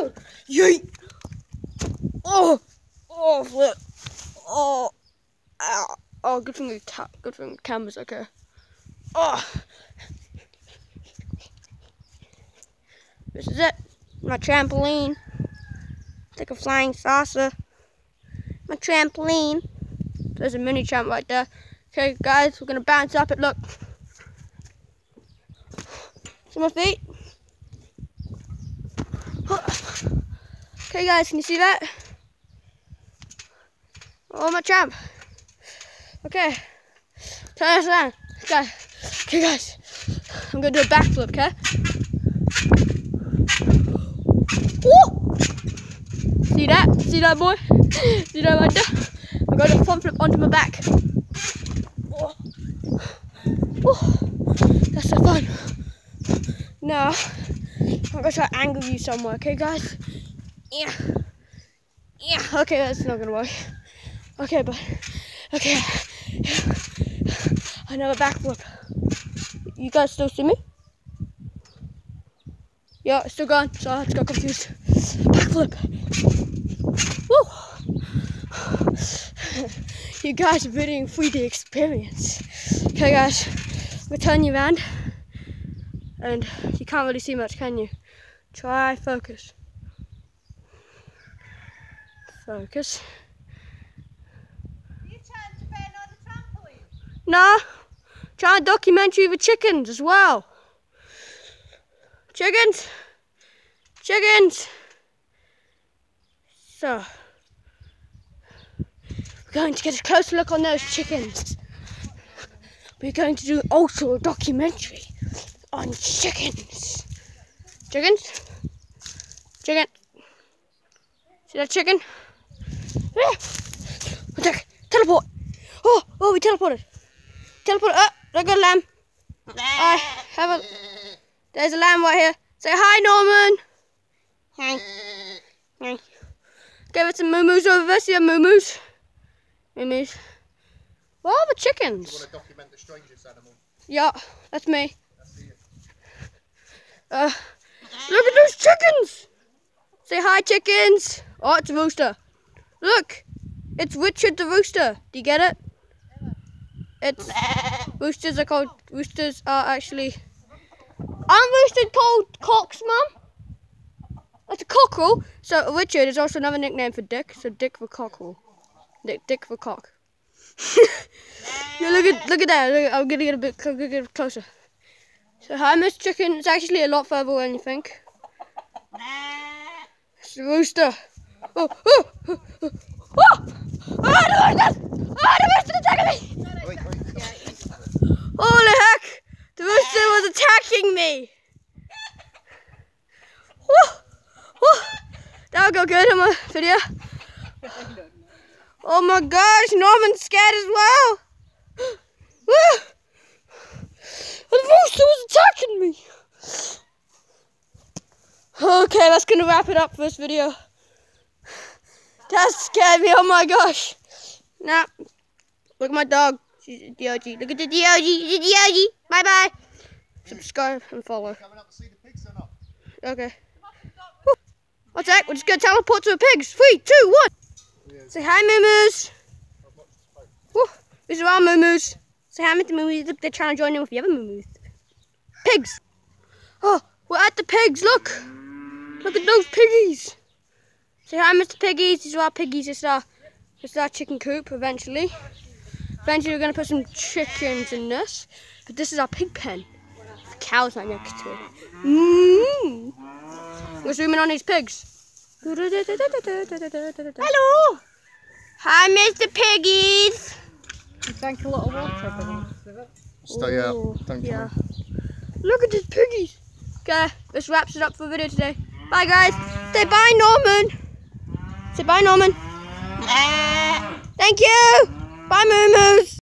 Woo! Yeet! Oh! Oh, flip! Oh! Ow! Oh, good thing the camera's okay. Oh! This is it. My trampoline. It's like a flying saucer. My trampoline. There's a mini tramp right there. Okay, guys, we're gonna bounce up it. Look. See my feet? Okay, guys, can you see that? Oh, my tramp. Okay. Turn us around. Okay, guys. I'm gonna do a backflip, okay? Woo! See that? See that, boy? See that right there? I'm going to front flip onto my back. Oh. Oh. That's so fun. Now, I'm going to try to angle you somewhere, okay, guys? Yeah. Yeah. Okay, that's not going to work. Okay, but, okay. Another backflip. You guys still see me? Yeah, it's still gone, so I just got confused. Backflip. Woo! You guys are getting 3D experience. Okay, guys, I'm gonna turn you around, and you can't really see much, can you? Try focus. Focus. Are you trying to burn on the trampoline? No, try a documentary with chickens as well. Chickens! Chickens! So, we're going to get a closer look on those chickens. We're going to do also a documentary on chickens. Chickens? Chicken? See that chicken? Attack! Teleport! Oh, we teleported. Teleport! Oh, there goes a lamb. I have a... There's a lamb right here. Say hi, Norman. Hi. Hi. Give it some moo-moos over there. See the moo-moos? Moo-moos. Where are the chickens? You want to document the strangest animal? Yeah, that's me. That's you. Look at those chickens. Say hi, chickens. Oh, it's a rooster. Look. It's Richard the rooster. Do you get it? It's... Roosters are actually... Aren't roosters called cocks, Mum? That's a cockerel. So Richard is also another nickname for Dick. So Dick the cockerel. Dick the cock. Yeah, look at that. Look, I'm gonna get a bit closer. So hi, Miss Chicken. It's actually a lot further away than you think. It's the rooster. Oh, oh, oh, oh, oh! Oh, the rooster! Oh, the rooster's attacking me! Holy heck! The rooster was attacking me! Woo! Woo! That'll go good on my video. Oh my gosh, Norman's scared as well! Woo! The rooster was attacking me! Okay, that's gonna wrap it up for this video. That scared me, oh my gosh! Now, look at my dog. She's a DOG. Look at the DOG. She's a DOG. Bye bye. Subscribe and follow. Coming up to see the pigs or not? Okay. Woo. What's that? We're just going to teleport to the pigs. 3, 2, 1. Yeah. Say hi, moo-moos. Woo. These are our moo-moos. Say hi, Mr. Moo-moos. Look, they're trying to join in with the other moo-moos. Pigs. Oh, we're at the pigs. Look. Look at those piggies. Say hi, Mr. Piggies. These are our piggies. This is our chicken coop eventually. Eventually we're going to put some chickens in this. But this is our pig pen. The cow's right next to it. We're zooming on these pigs. Hello. Hi, Mr. Piggies. You drank a lot of water, Stay out. Don't come in. Look at these piggies. Okay, this wraps it up for the video today. Bye, guys. Say bye, Norman. Say bye, Norman. Thank you. Bye, moo-moos.